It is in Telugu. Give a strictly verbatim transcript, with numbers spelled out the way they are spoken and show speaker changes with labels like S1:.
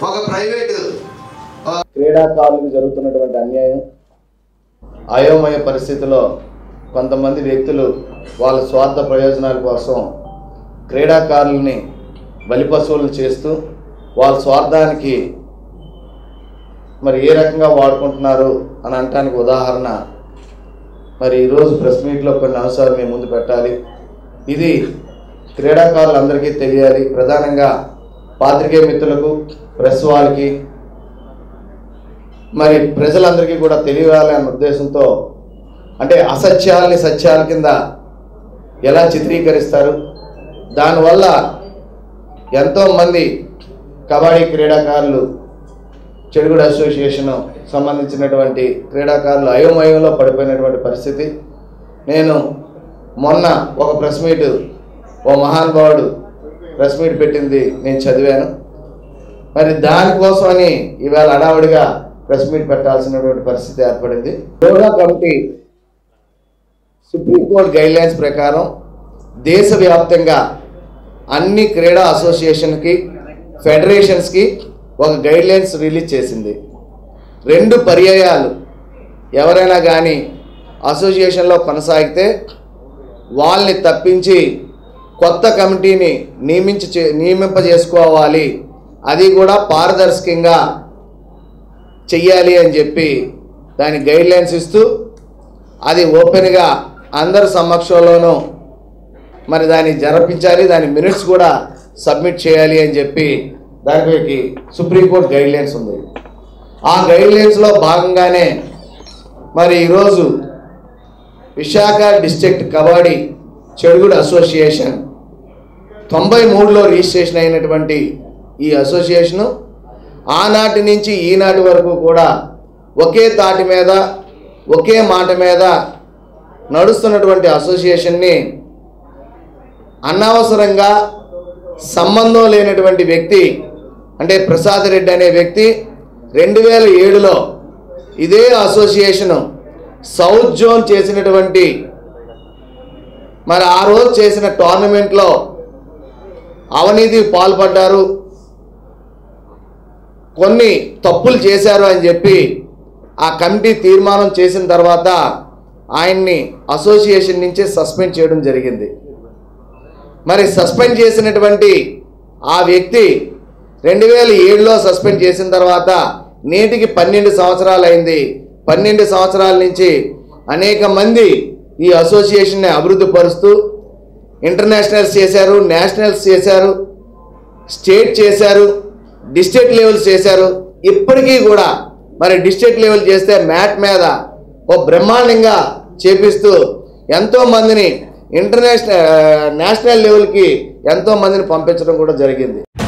S1: ఒక ప్రైవేట్
S2: క్రీడాకారులకు జరుగుతున్నటువంటి అన్యాయం, అయోమయ పరిస్థితిలో కొంతమంది వ్యక్తులు వాళ్ళ స్వార్థ ప్రయోజనాల కోసం క్రీడాకారుల్ని బలిపశువులను చేస్తూ వాళ్ళ స్వార్థానికి మరి ఏ రకంగా వాడుకుంటున్నారు అని అనడానికి ఉదాహరణ మరి ఈరోజు ప్రెస్ మీట్లో కొన్ని అంశాలు మేము ముందు పెట్టాలి. ఇది క్రీడాకారులందరికీ తెలియాలి. ప్రధానంగా పాత్రికేయ మిత్రులకు, ప్రెస్ వాళ్ళకి, మరి ప్రజలందరికీ కూడా తెలియాలి అన్న ఉద్దేశంతో, అంటే అసత్యాలని సత్యాల కింద ఎలా చిత్రీకరిస్తారు, దానివల్ల ఎంతోమంది కబడ్డీ క్రీడాకారులు, చెడుగుడు అసోసియేషన్ సంబంధించినటువంటి క్రీడాకారులు అయోమయంలో పడిపోయినటువంటి పరిస్థితి. నేను మొన్న ఒక ప్రెస్ మీట్, ఓ మహానుభావుడు ప్రెస్ మీట్ పెట్టింది నేను చదివాను. మరి దానికోసమని ఈవేళ హడావుడిగా ప్రెస్ మీట్ పెట్టాల్సినటువంటి పరిస్థితి ఏర్పడింది. యోగా కమిటీ సుప్రీంకోర్టు గైడ్లైన్స్ ప్రకారం దేశవ్యాప్తంగా అన్ని క్రీడా అసోసియేషన్కి, ఫెడరేషన్స్కి ఒక గైడ్లైన్స్ రిలీజ్ చేసింది. రెండు పర్యాయాలు ఎవరైనా కానీ అసోసియేషన్లో కొనసాగితే వాళ్ళని తప్పించి కొత్త కమిటీని నియమించి నియమింపజేసుకోవాలి, అది కూడా పారదర్శకంగా చెయ్యాలి అని చెప్పి దాని గైడ్లైన్స్ ఇస్తూ, అది ఓపెన్గా అందరి సమక్షంలోనూ మరి దాన్ని జరిపించాలి, దాని మినిట్స్ కూడా సబ్మిట్ చేయాలి అని చెప్పి దానికి సుప్రీంకోర్టు గైడ్లైన్స్ ఉంది. ఆ గైడ్లైన్స్లో భాగంగానే మరి ఈరోజు విశాఖ డిస్ట్రిక్ట్ కబడ్డీ చెడుగుడు అసోసియేషన్ తొంభై మూడులో రిజిస్ట్రేషన్ అయినటువంటి ఈ అసోసియేషను ఆనాటి నుంచి ఈనాటి వరకు కూడా ఒకే తాటి మీద, ఒకే మాట మీద నడుస్తున్నటువంటి అసోసియేషన్ని అనవసరంగా సంబంధం లేనటువంటి వ్యక్తి, అంటే ప్రసాద్ రెడ్డి అనే వ్యక్తి రెండు వేల ఏడులో ఇదే అసోసియేషను సౌత్ జోన్ చేసినటువంటి మరి ఆ రోజు చేసిన టోర్నమెంట్లో అవినీతికి పాల్పడ్డారు, కొన్ని తప్పులు చేశారు అని చెప్పి ఆ కమిటీ తీర్మానం చేసిన తర్వాత ఆయన్ని అసోసియేషన్ నుంచి సస్పెండ్ చేయడం జరిగింది. మరి సస్పెండ్ చేసినటువంటి ఆ వ్యక్తి రెండు వేల ఏడులో సస్పెండ్ చేసిన తర్వాత నేటికి పన్నెండు సంవత్సరాలు అయింది. పన్నెండు సంవత్సరాల నుంచి అనేక మంది ఈ అసోసియేషన్ని అభివృద్ధి పరుస్తూ ఇంటర్నేషనల్స్ చేశారు, నేషనల్స్ చేశారు, స్టేట్ చేశారు, డిస్ట్రిక్ట్ లెవెల్స్ చేశారు. ఇప్పటికీ కూడా మరి డిస్ట్రిక్ట్ లెవెల్ చేస్తే మ్యాట్ మీద ఓ బ్రహ్మాండంగా చేపిస్తూ ఎంతోమందిని ఇంటర్నేషనల్ నేషనల్ లెవెల్కి ఎంతోమందిని పంపించడం కూడా జరిగింది.